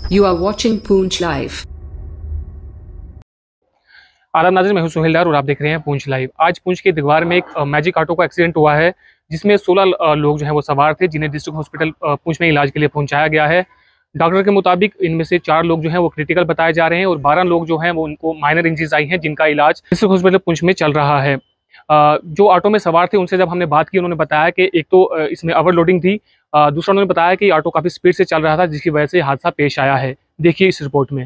You are watching Poonch Live. आदाब नाज़रीन, मैं हूं सुहेल डार और आप देख रहे हैं पूंछ लाइव। आज पूंछ के दिगवार में एक मैजिक ऑटो का एक्सीडेंट हुआ है, जिसमें 16 लोग जो हैं वो सवार थे, जिन्हें डिस्ट्रिक्ट हॉस्पिटल पूंछ में इलाज के लिए पहुंचाया गया है। डॉक्टर के मुताबिक इनमें से 4 लोग जो हैं वो क्रिटिकल बताए जा रहे हैं और 12 लोग जो हैं वो उनको माइनर इंजरीज आई हैं, जिनका इलाज डिस्ट्रिक्ट हॉस्पिटल पूंछ में चल रहा है। जो ऑटो में सवार थे उनसे जब हमने बात की, उन्होंने बताया कि एक तो इसमें ओवरलोडिंग थी, दूसरा उन्होंने बताया कि ऑटो काफ़ी स्पीड से चल रहा था, जिसकी वजह से हादसा पेश आया है। देखिए इस रिपोर्ट में।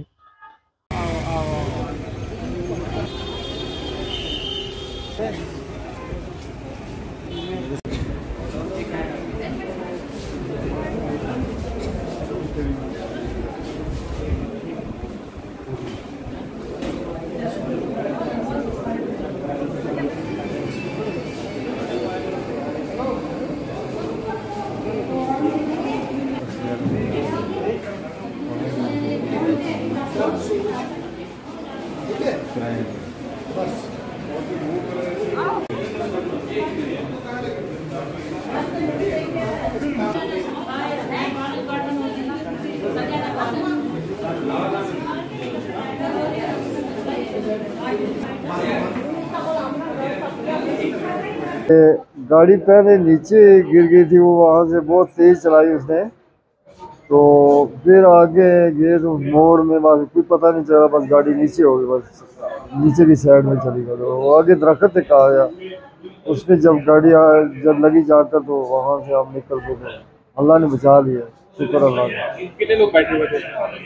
गाड़ी पहले नीचे गिर गई थी, वो वहाँ से बहुत तेज चलाई उसने। तो फिर आगे गए तो मोड़ में बस कोई पता नहीं चला, बस गाड़ी नीचे हो गई, बस नीचे की साइड में चली गई। तो वो आगे दरख्त तक आ गया, उसमें जब गाड़ी जब लगी जाकर तो वहाँ से हम निकल गए। तो अल्लाह ने बचा लिया, शुक्र अल्लाह का। कितने लोग बैठे हुए थे?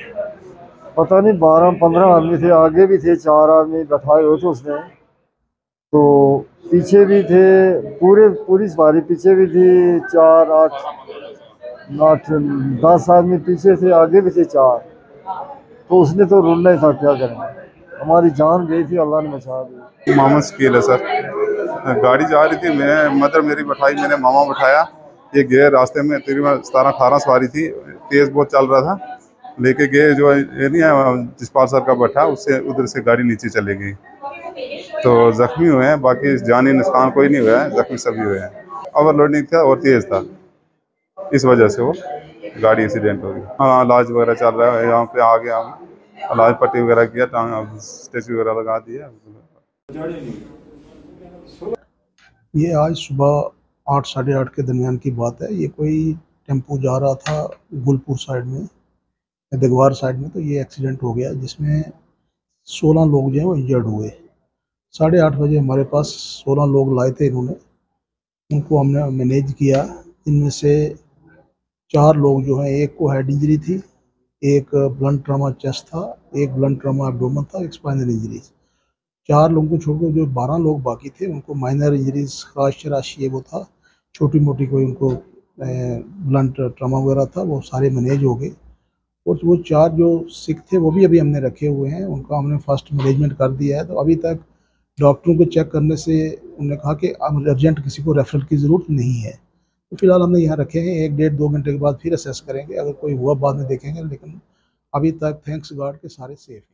पता नहीं 12-15 आदमी थे, आगे भी थे 4 आदमी बैठाए हुए थे उसने। तो पीछे भी थे, पूरी सवारी पीछे भी थी, 4 8 8 10 आदमी पीछे थे, आगे भी थे 4। तो उसने तो रुलना ही था, क्या करें, हमारी जान गई थी, अल्लाह ने बचा दी। मोहम्मद शकील है सर। गाड़ी जा रही थी, मैं मदर मेरी बैठाई, मैंने मामा बैठाया। ये गए रास्ते में, तकरीबन 17-18 सवारी थी, तेज़ बहुत चल रहा था, लेके गए जो ये नहीं है जिसपाल सर का बैठा, उससे उधर से गाड़ी नीचे चली गई। तो ज़ख्मी हुए हैं, बाकी जानी नुकसान कोई नहीं हुआ है, ज़ख्मी सभी हुए हैं। ओवरलोडिंग था और तेज़ था, इस वजह से वो गाड़ी एक्सीडेंट हो गई। हाँ, इलाज वगैरह चल रहा है, यहाँ पे आ गया, इलाज पट्टी वगैरह किया, टांग स्टेच वगैरह लगा दिया। ये आज सुबह 8 साढ़े 8 के दरमियान की बात है। ये कोई टेम्पो जा रहा था गुलपुर साइड में, दिगवार साइड में, तो ये एक्सीडेंट हो गया, जिसमें 16 लोग जो हैं वो इंजर्ड हुए। 8:30 बजे हमारे पास 16 लोग लाए थे इन्होंने, उनको हमने मैनेज किया। इनमें से 4 लोग जो हैं, एक को हेड इंजरी थी, एक ब्लंट ट्रॉमा चेस्ट था, एक ब्लंट ट्रॉमा एब्डोमेन था, एक स्पाइनल इंजरीज। 4 लोगों को छोड़कर जो 12 लोग बाकी थे उनको माइनर इंजरीज, खराश चराशी वो था, छोटी मोटी कोई उनको ब्लंट ट्रॉमा वगैरह था, वो सारे मैनेज हो गए। और वो 4 जो सिक थे वो भी अभी हमने रखे हुए हैं, उनका हमने फर्स्ट मैनेजमेंट कर दिया है। तो अभी तक डॉक्टरों को चेक करने से उन्होंने कहा कि अब अर्जेंट किसी को रेफरल की ज़रूरत नहीं है। तो फिलहाल हमने यहाँ रखे हैं, 1-1.5-2 घंटे के बाद फिर असेस करेंगे, अगर कोई हुआ बाद में देखेंगे, लेकिन अभी तक थैंक्स गॉड के सारे सेफ हैं।